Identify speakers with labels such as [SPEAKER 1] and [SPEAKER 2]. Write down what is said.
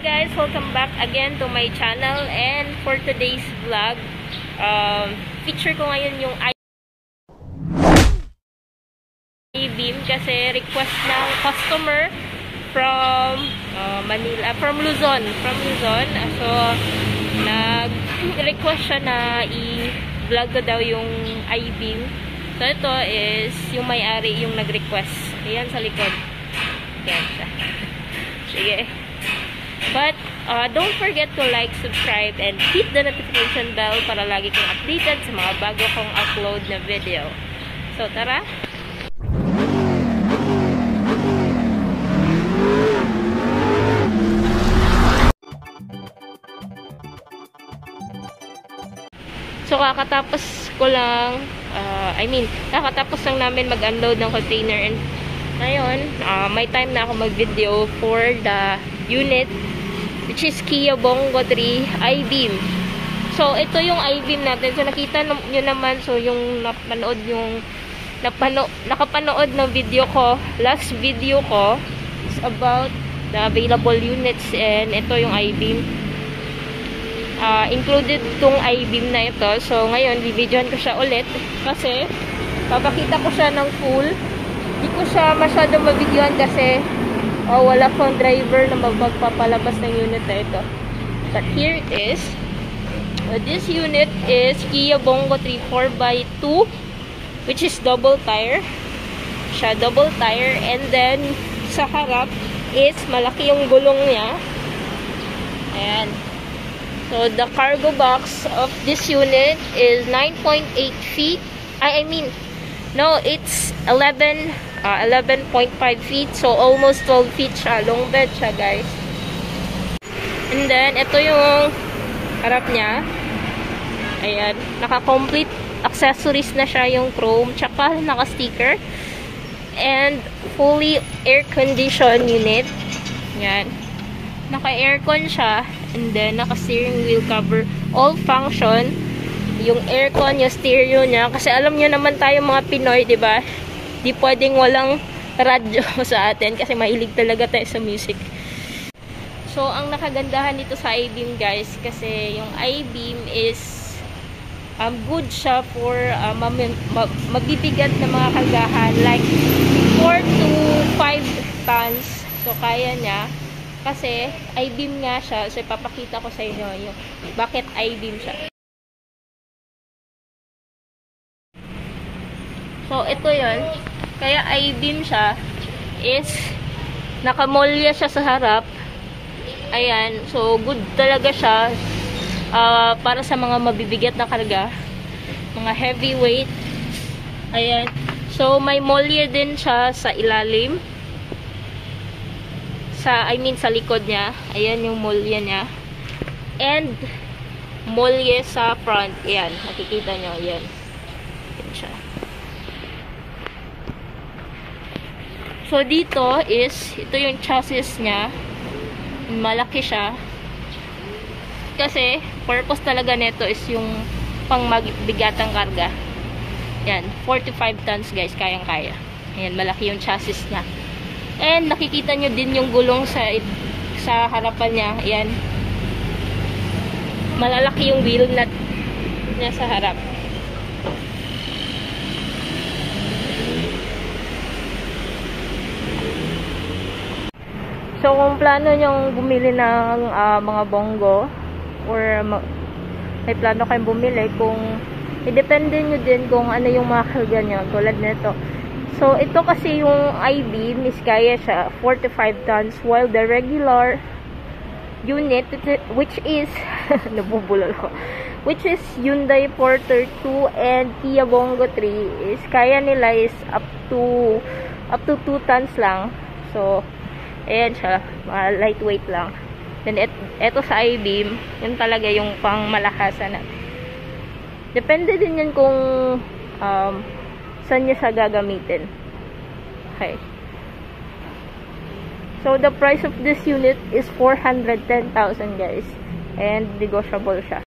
[SPEAKER 1] Guys, welcome back again to my channel, and for today's vlog, feature ko ngayon yung I-beam kasi request ng customer from Manila, from Luzon. So nag-request siya na i-vlog ko daw yung I-beam. So ito is yung may-ari yung nag-request. Ayan sa likod. Ayan siya. Sige. But, don't forget to like, subscribe, and hit the notification bell para lagi kang updated sa mga bago kong upload na video. So, tara! So, kakatapos ko lang, kakatapos lang namin mag-unload ng container, and ngayon, may time na ako mag-video for the unit, which is Kia Bongo 3 I-beam. So, ito yung I-beam natin. So, nakita nyo naman, so, yung nakapanood ng video ko, last video ko, is about the available units, and ito yung I-beam. Included tong I-beam na ito. So, ngayon, bibidyohan ko siya ulit, kasi, papakita ko siya ng full. Hindi ko siya masyadong mabidyohan kasi, wala pang driver na magpapalabas ng unit na ito. But here it is. This unit is Kia Bongo 3 4x2, which is double tire. Siya double tire, and then sa harap is malaki yung gulong niya. Ayan. So the cargo box of this unit is 9.8 feet. No, it's 11.5 feet. So, almost 12 feet siya. Long bed siya, guys. And then, ito yung harap niya. Ayan. Naka-complete accessories na siya, yung chrome. Tsaka, naka-sticker. And, fully air-conditioned unit. Ayan. Naka-aircon siya. And then, naka-steering wheel cover. All function. Yung aircon, yung stereo niya. Kasi alam nyo naman tayo mga Pinoy, diba? Di pwedeng walang radyo sa atin kasi mahilig talaga tayo sa music. So, ang nakagandahan dito sa I-beam, guys, kasi yung I-beam is good siya for mabibigat na mga kargahan, like 4 to 5 tons. So, kaya niya. Kasi I-beam nga siya. So, ipapakita ko sa inyo yung bakit I-beam siya. So, ito yun. Kaya I-beam siya is nakamolya siya sa harap. Ayan. So, good talaga siya para sa mga mabibigat na karga. Mga heavyweight. Ayan. So, may molya din siya sa ilalim. Sa likod niya. Ayan yung molya niya. And, molya sa front. Ayan. Nakikita nyo. Ayan. Ayan siya. So, dito is, ito yung chassis niya. Malaki siya. Kasi, purpose talaga nito is yung pang magbigatang karga. Yan, 45 tons guys, kayang-kaya. Ayan, malaki yung chassis niya. And, nakikita nyo din yung gulong sa harapan niya. Ayan. Malalaki yung wheel nut niya sa harap. So, kung plano nyong bumili ng mga bongo, or may plano kayong bumili, kung idepende nyo din kung ano yung mga karga nyo, tulad nito. So, ito kasi yung I-beam is kaya siya 45 tons, while the regular unit, which is nabubulol ko, which is Hyundai Porter 2 and Kia Bongo 3, is kaya nila is up to 2 tons lang. So, ayan siya, lightweight lang. Then, eto sa I-beam, yun talaga yung pang malakasan na. Depende din yan kung saan nyo siya gagamitin. Okay. So, the price of this unit is 410,000 guys. And, negotiable siya.